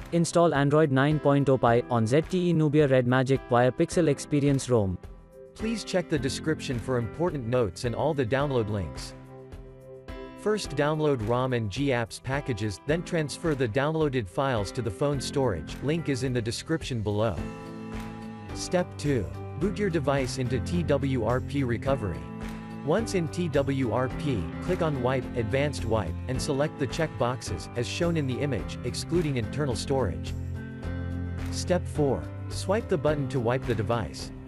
Install Android 9.0 Pie on ZTE Nubia Red Magic via Pixel Experience ROM. Please check the description for important notes and all the download links. First download ROM and GApps packages, then transfer the downloaded files to the phone storage, link is in the description below. Step 2. Boot your device into TWRP recovery. Once in TWRP, click on Wipe, Advanced Wipe, and select the check boxes, as shown in the image, excluding internal storage. Step 4. Swipe the button to wipe the device.